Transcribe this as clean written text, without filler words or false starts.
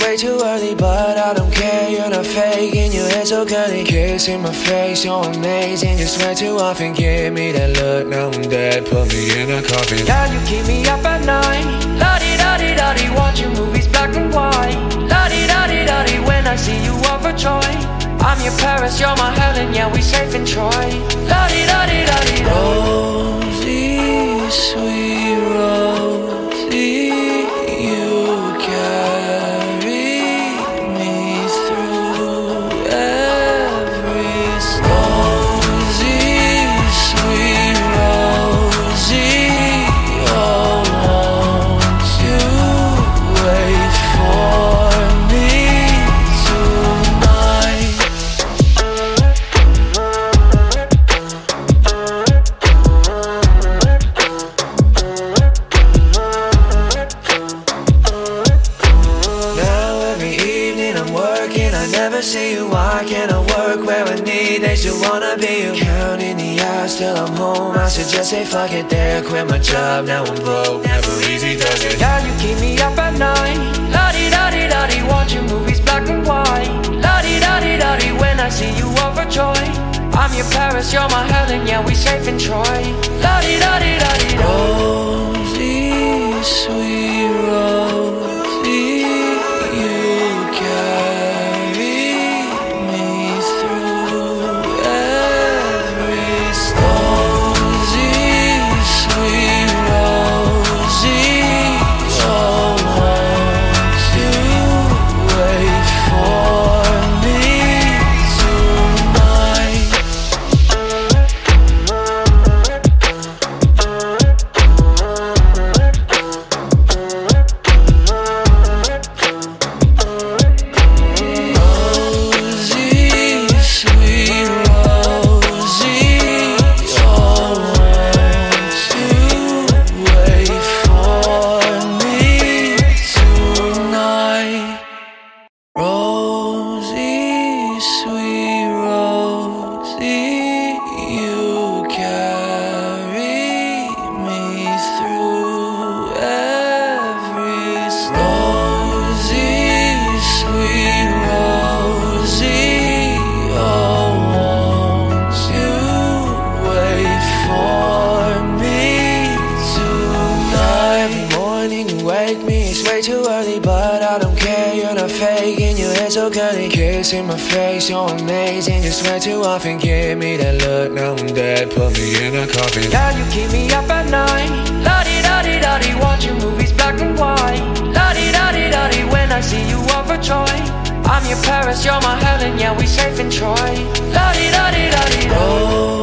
way too early, but I don't care. You're not fake and your hair so curly. Kiss in my face, you're amazing. You swear too often, give me that look. Now I'm dead, put me in a coffin. Yeah, you keep me up at night. La-di-da-di-da-di, watching movies black and white. La-di-da-di-da-di, when I see you overjoyed. I'm your Paris, you're my Helen, yeah, we safe in Troy. La-di-da-di-da-di. Rosie, sweet Rosie, you carry me through every storm. Rosie, sweet Rosie, oh, won't you wait for me tonight? See you, why can't I work where I need? They still wanna be you. Counting the hours till I'm home. I should just say fuck it there, quit my job, now I'm broke. Never easy does it. Yeah, you keep me up at night. La-di-da-di-da-di, watching movies black and white. La-di-da-di-da-di, when I see you overjoyed. I'm your Paris, you're my Helen, yeah, we safe in Troy. La-di-da-di-da-di. Rosie, sweet Rosie, you carry me through every storm. Rosie, sweet Rosie, oh, won't you wait for me tonight? Rosie, sweet Rosie, you carry me through every storm. Rosie, sweet Rosie, oh, won't you wait for me tonight? Every morning you wake me, it's way too early, but I don't care. You're not fake and your hair so curly. Kiss in my face, you're amazing. You swear too often, give me that look. Now I'm dead, put me in a coffin. Yeah, you keep me up at night. La-di-da-di-da-di, watching movies black and white. La-di-da-di-da-di, when I see you overjoyed. I'm your Paris, you're my Helen, yeah, we safe in Troy. La-di-da-di-da-di.